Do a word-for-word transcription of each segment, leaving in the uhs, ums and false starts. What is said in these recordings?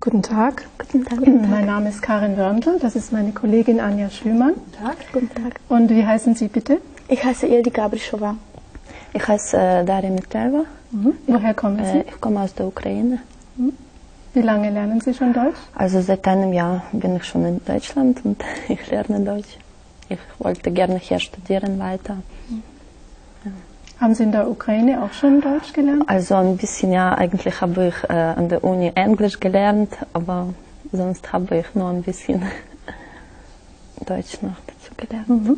Guten Tag. Guten Tag. Guten Tag. Mein Name ist Karin Wörntl, das ist meine Kollegin Anja Schümann. Guten Tag. Guten Tag. Und wie heißen Sie bitte? Ich heiße Ildi Gabrischova. Ich heiße äh, Daria Mitreva. Mhm. Woher kommen Sie? Äh, ich komme aus der Ukraine. Mhm. Wie lange lernen Sie schon Deutsch? Also seit einem Jahr bin ich schon in Deutschland und ich lerne Deutsch. Ich wollte gerne hier studieren weiter. Mhm. Ja. Haben Sie in der Ukraine auch schon Deutsch gelernt? Also ein bisschen, ja. Eigentlich habe ich äh, an der Uni Englisch gelernt, aber sonst habe ich nur ein bisschen Deutsch noch dazu gelernt. Mhm.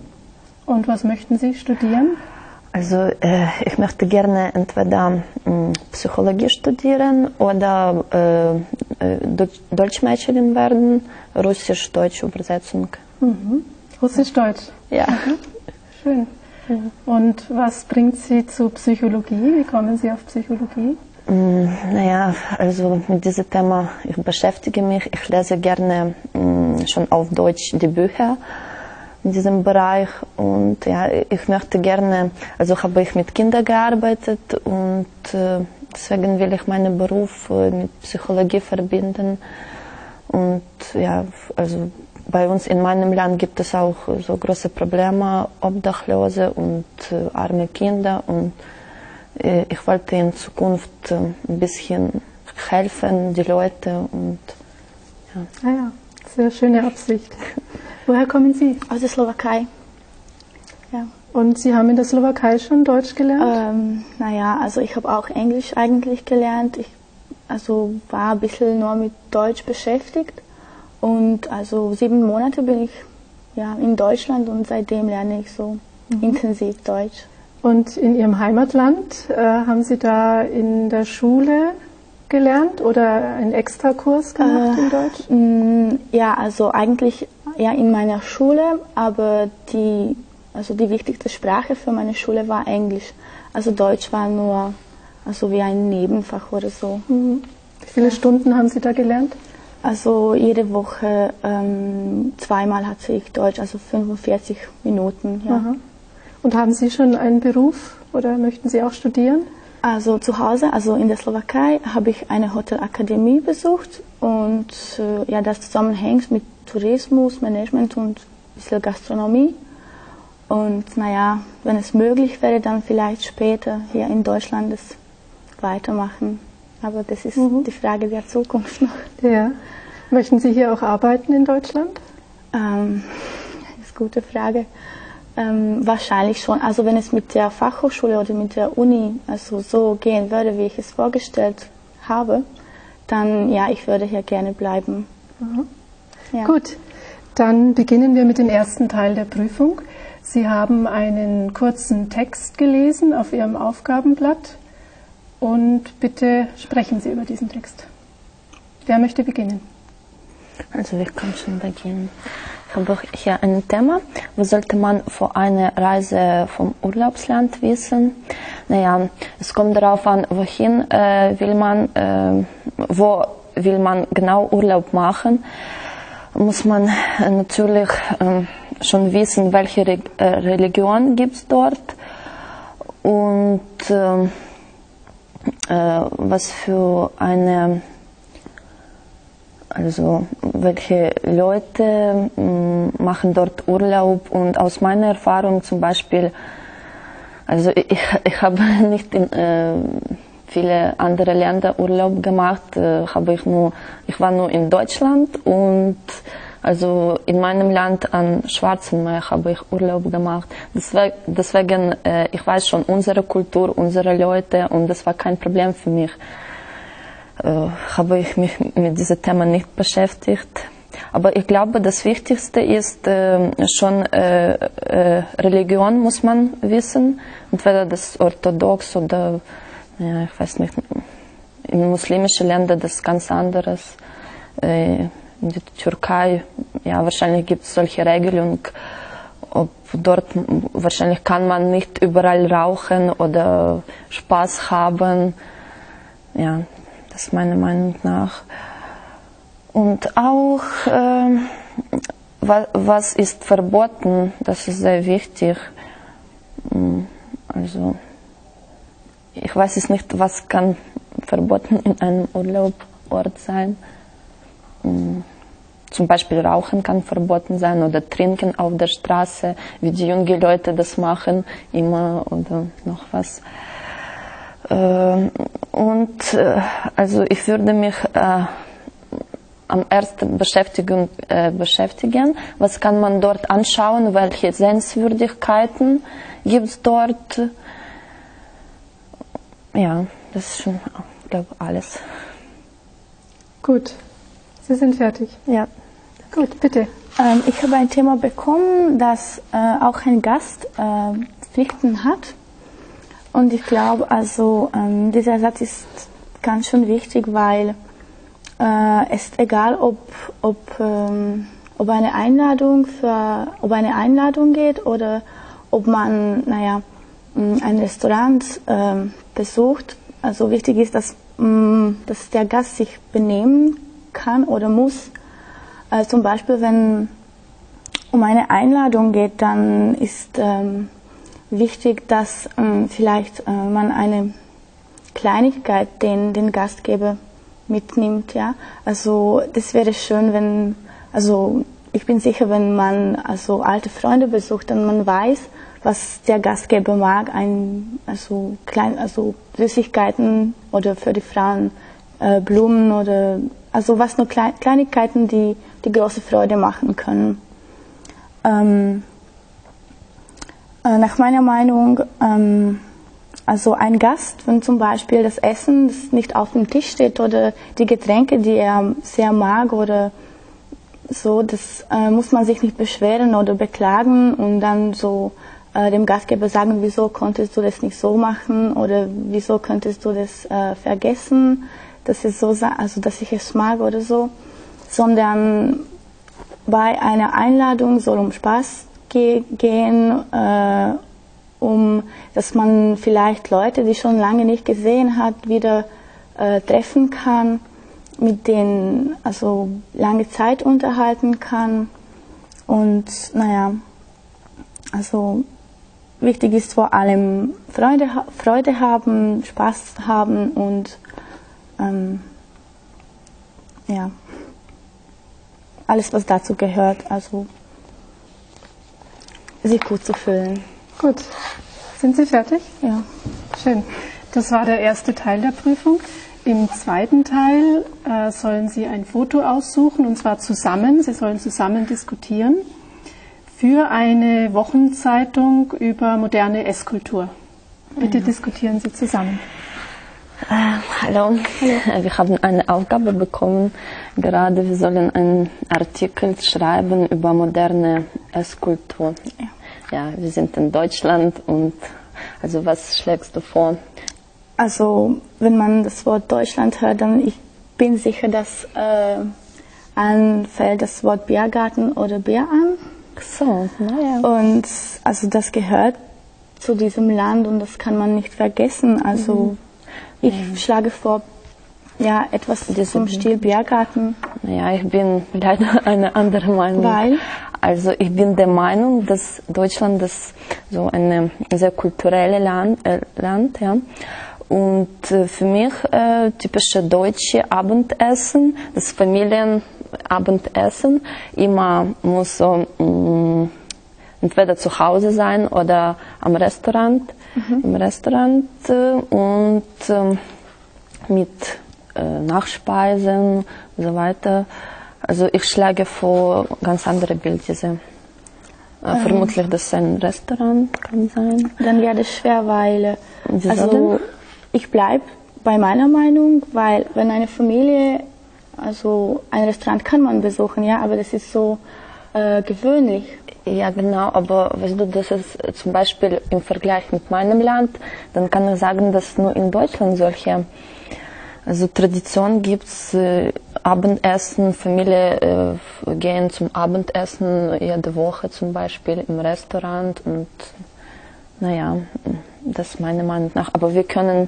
Und was möchten Sie studieren? Also äh, ich möchte gerne entweder mh, Psychologie studieren oder äh, äh, Dolmetscherin werden, Russisch-Deutsch Übersetzung. Mhm. Russisch-Deutsch? Ja. Mhm. Schön. Mhm. Und was bringt Sie zu Psychologie? Wie kommen Sie auf Psychologie? Mm, naja, also mit diesem Thema, ich beschäftige mich, ich lese gerne mh, schon auf Deutsch die Bücher in diesem Bereich und ja, ich möchte gerne, also habe ich mit Kindern gearbeitet und äh, deswegen will ich meinen Beruf äh, mit Psychologie verbinden und ja, also bei uns in meinem Land gibt es auch so große Probleme, Obdachlose und äh, arme Kinder und äh, ich wollte in Zukunft äh, ein bisschen helfen, die Leute und ja. Ah ja, sehr schöne Absicht. Woher kommen Sie? Aus der Slowakei. Ja. Und Sie haben in der Slowakei schon Deutsch gelernt? Ähm, naja, also ich habe auch Englisch eigentlich gelernt. Ich also war ein bisschen nur mit Deutsch beschäftigt. Und also sieben Monate bin ich ja, in Deutschland und seitdem lerne ich so mhm. intensiv Deutsch. Und in Ihrem Heimatland, äh, haben Sie da in der Schule gelernt oder einen Extrakurs gemacht äh, in Deutsch? Mh, ja, also eigentlich ja in meiner Schule, aber die, also die wichtigste Sprache für meine Schule war Englisch. Also Deutsch war nur also wie ein Nebenfach oder so. Mhm. Wie viele ja. Stunden haben Sie da gelernt? Also jede Woche ähm, zweimal hatte ich Deutsch, also fünfundvierzig Minuten. Ja. Aha. Und haben Sie schon einen Beruf oder möchten Sie auch studieren? Also zu Hause, also in der Slowakei, habe ich eine Hotelakademie besucht und äh, ja, das zusammenhängt mit Tourismus, Management und ein bisschen Gastronomie. Und naja, wenn es möglich wäre, dann vielleicht später hier in Deutschland es weitermachen. Aber das ist mhm. die Frage der Zukunft noch. Ja. Möchten Sie hier auch arbeiten in Deutschland? Ähm, das ist eine gute Frage. Ähm, wahrscheinlich schon. Also wenn es mit der Fachhochschule oder mit der Uni also so gehen würde, wie ich es vorgestellt habe, dann ja, ich würde hier gerne bleiben. Mhm. Ja. Gut, dann beginnen wir mit dem ersten Teil der Prüfung. Sie haben einen kurzen Text gelesen auf Ihrem Aufgabenblatt und bitte sprechen Sie über diesen Text. Wer möchte beginnen? Also ich kann schon beginnen. Ich habe hier ein Thema. Was sollte man vor einer Reise vom Urlaubsland wissen? Naja, es kommt darauf an, wohin äh, will man, äh, wo will man genau Urlaub machen. Muss man äh, natürlich äh, schon wissen, welche Re äh, Religion gibt es dort und äh, äh, was für eine Also welche Leute mh, machen dort Urlaub und aus meiner Erfahrung zum Beispiel, also ich, ich habe nicht in äh, viele andere Länder Urlaub gemacht, äh, habe ich nur, ich war nur in Deutschland und also in meinem Land am Schwarzen Meer habe ich Urlaub gemacht. Deswegen, deswegen äh, ich weiß schon unsere Kultur, unsere Leute und das war kein Problem für mich. Habe ich mich mit diesem Thema nicht beschäftigt. Aber ich glaube, das Wichtigste ist äh, schon äh, äh, Religion muss man wissen. Entweder das orthodox oder, ja, ich weiß nicht, in muslimischen Ländern das ist ganz anderes. Äh, in der Türkei, ja, wahrscheinlich gibt es solche Regelungen. Ob dort, wahrscheinlich kann man nicht überall rauchen oder Spaß haben. Ja. Das ist meiner Meinung nach. Und auch, äh, was, was ist verboten, das ist sehr wichtig. Also, ich weiß es nicht, was kann verboten in einem Urlaub Ort sein. Zum Beispiel Rauchen kann verboten sein oder Trinken auf der Straße, wie die jungen Leute das machen, immer oder noch was. Und also ich würde mich am ersten Beschäftigung äh, beschäftigen. Was kann man dort anschauen? Welche Sehenswürdigkeiten gibt es dort? Ja, das ist schon, ich glaube, alles. Gut, Sie sind fertig. Ja. Gut, bitte. Ähm, ich habe ein Thema bekommen, das äh, auch ein Gast äh, Pflichten hat. Und ich glaube, also ähm, dieser Satz ist ganz schön wichtig, weil es ist egal, ob, ob, ähm, ob eine Einladung für, ob eine Einladung geht oder ob man, naja, ein Restaurant ähm, besucht. Also wichtig ist, dass, mh, dass der Gast sich benehmen kann oder muss. Äh, zum Beispiel, wenn um eine Einladung geht, dann ist ähm, wichtig, dass ähm, vielleicht äh, man eine Kleinigkeit den, den Gastgeber mitnimmt, ja. Also das wäre schön, wenn, also ich bin sicher, wenn man also alte Freunde besucht, dann man weiß, was der Gastgeber mag, ein, also klein, also Süßigkeiten oder für die Frauen äh, Blumen oder also was nur Klein, Kleinigkeiten, die die große Freude machen können. Ähm, äh, nach meiner Meinung ähm, Also ein Gast, wenn zum Beispiel das Essen das nicht auf dem Tisch steht oder die Getränke, die er sehr mag oder so, das äh, muss man sich nicht beschweren oder beklagen und dann so äh, dem Gastgeber sagen, wieso konntest du das nicht so machen oder wieso könntest du das äh, vergessen, dass es so, also dass ich es mag oder so, sondern bei einer Einladung soll um Spaß ge- gehen. Äh, um, dass man vielleicht Leute, die schon lange nicht gesehen hat, wieder äh, treffen kann, mit denen also lange Zeit unterhalten kann. Und naja, also wichtig ist vor allem Freude, Freude haben, Spaß haben und ähm, ja, alles, was dazu gehört, also sich gut zu fühlen. Gut. Sind Sie fertig? Ja. Schön. Das war der erste Teil der Prüfung. Im zweiten Teil äh, sollen Sie ein Foto aussuchen, und zwar zusammen. Sie sollen zusammen diskutieren für eine Wochenzeitung über moderne Esskultur. Bitte ja. Diskutieren Sie zusammen. Äh, hallo. hallo, wir haben eine Aufgabe bekommen. Gerade wir sollen einen Artikel schreiben über moderne Esskultur. Ja. Ja, wir sind in Deutschland und also was schlägst du vor? Also wenn man das Wort Deutschland hört, dann ich bin sicher, dass äh, allen fällt das Wort Biergarten oder Bier an. So, naja. Und also das gehört zu diesem Land und das kann man nicht vergessen. Also mhm. ich ja. schlage vor, ja, etwas zum Stil Biergarten. Ja, ich bin leider eine andere Meinung. Weil? Also ich bin der Meinung, dass Deutschland das so ein sehr kulturelles Land, äh, Land ja. Und äh, für mich äh, typische deutsche Abendessen, das Familienabendessen, immer muss so mh, entweder zu Hause sein oder am Restaurant, mhm. im Restaurant äh, und äh, mit äh, Nachspeisen und so weiter. Also ich schlage vor ganz andere Bild diese. Äh, ähm. Vermutlich, dass es ein Restaurant kann sein. Dann wäre das schwer, weil also ich bleibe bei meiner Meinung, weil wenn eine Familie, also ein Restaurant kann man besuchen, ja, aber das ist so äh, gewöhnlich. Ja, genau, aber weißt du, das ist zum Beispiel im Vergleich mit meinem Land, dann kann ich sagen, dass nur in Deutschland solche Also Tradition gibt es, äh, Abendessen, Familie äh, gehen zum Abendessen jede Woche zum Beispiel im Restaurant und naja, das ist meiner Meinung nach. Aber wir können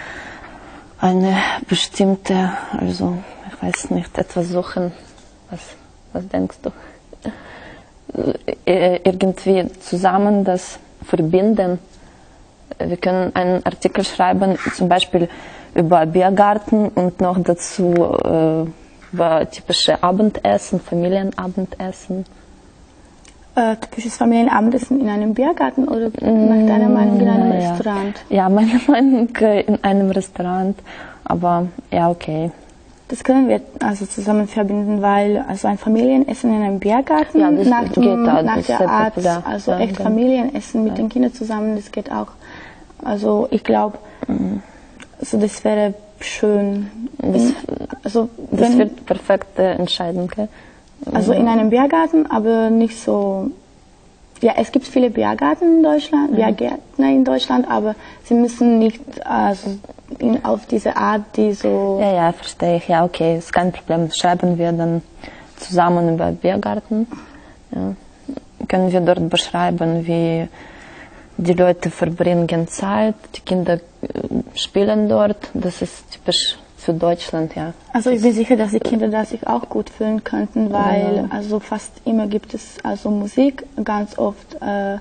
eine bestimmte, also ich weiß nicht, etwas suchen. Was, was denkst du? Äh, irgendwie zusammen das verbinden. Wir können einen Artikel schreiben, zum Beispiel über Biergarten und noch dazu äh, über typische Abendessen, Familienabendessen. Äh, typisches Familienabendessen in einem Biergarten oder nach deiner Meinung in einem ja. Restaurant? Ja, meine Meinung in einem Restaurant, aber ja, okay. Das können wir also zusammen verbinden, weil also ein Familienessen in einem Biergarten ja, das nach, geht dem, auch, nach das der Art, popular. also ja, echt Familienessen mit ja. den Kindern zusammen, das geht auch. Also ich glaube, mhm. also das wäre schön. Das, also das wenn, wird perfekte Entscheidung. Okay? Also in einem Biergarten, aber nicht so. Ja, es gibt viele Biergärten in Deutschland, mhm. Biergärtner in Deutschland, aber sie müssen nicht also in, auf diese Art, die so. Ja, ja, verstehe ich. Ja, okay, ist kein Problem. Schreiben wir dann zusammen über Biergarten. Ja. Können wir dort beschreiben, wie die Leute verbringen Zeit, die Kinder spielen dort. Das ist typisch für Deutschland, ja. Also ich bin sicher, dass die Kinder da sich auch gut fühlen könnten, weil genau. also fast immer gibt es also Musik, ganz oft äh,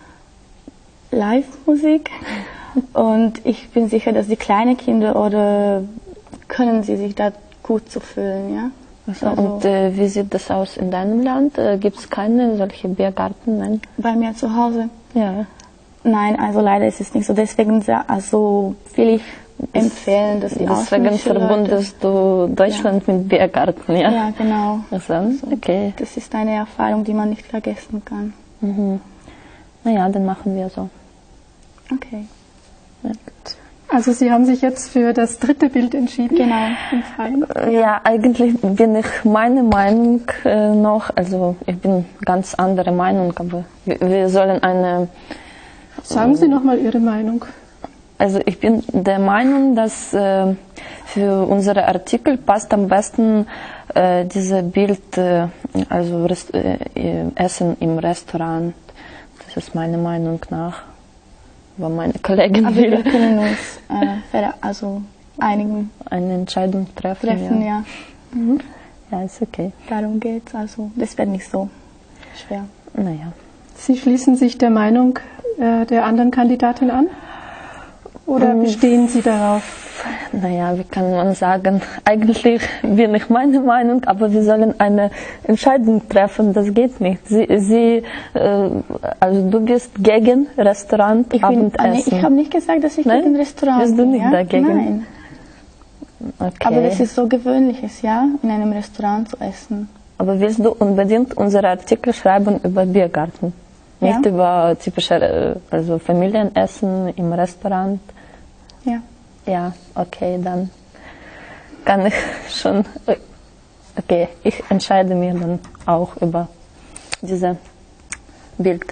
Live-Musik und ich bin sicher, dass die kleinen Kinder oder können sie sich da gut zu fühlen, ja. Also, also, und äh, wie sieht das aus in deinem Land? Äh, Gibt es keine solche Biergarten? Nein? Bei mir zu Hause? Ja. Nein, also leider ist es nicht so. Deswegen also will ich empfehlen, dass die Deswegen verbundest du Deutschland ja. mit Biergarten, ja? Ja, genau. Also, okay. Das ist eine Erfahrung, die man nicht vergessen kann. Mhm. Naja, dann machen wir so. Okay. Ja. Also Sie haben sich jetzt für das dritte Bild entschieden? Genau. Ja, eigentlich bin ich meine Meinung äh, noch, also ich bin ganz andere Meinung, aber wir, wir sollen eine... Sagen Sie noch mal Ihre Meinung. Also ich bin der Meinung, dass äh, für unsere Artikel passt am besten äh, dieses Bild, äh, also Rest, äh, Essen im Restaurant. Das ist meine Meinung nach. Aber meine Kollegin Aber will wir können uns äh, also einigen. Eine Entscheidung treffen. Treffen, ja. Ja, mhm. Ja, ist okay. Darum geht's. Also das wird nicht so schwer. Naja. Sie schließen sich der Meinung äh, der anderen Kandidatin an? Oder bestehen Sie darauf? Naja, wie kann man sagen, eigentlich bin ich meine Meinung, aber wir sollen eine Entscheidung treffen, das geht nicht. Sie, sie äh, also du bist gegen Restaurant, ich Abendessen. Nee, ich habe nicht gesagt, dass ich Nein? gegen Restaurant bin. Bist du nicht ja? dagegen? Nein. Okay. Aber das ist so gewöhnliches, ja, in einem Restaurant zu essen. Aber willst du unbedingt unsere Artikel schreiben über Biergarten? Nicht ja. über typische also Familienessen im Restaurant? Ja. Ja, okay, dann kann ich schon, okay, ich entscheide mich dann auch über dieses Bild.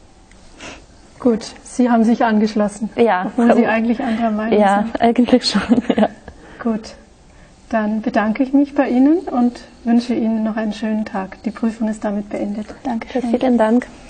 Gut, Sie haben sich angeschlossen. Ja. Obwohl Sie eigentlich anderer Meinung ja, sind. Ja, eigentlich schon, ja. Gut, dann bedanke ich mich bei Ihnen und wünsche Ihnen noch einen schönen Tag. Die Prüfung ist damit beendet. Dankeschön. Vielen Dank.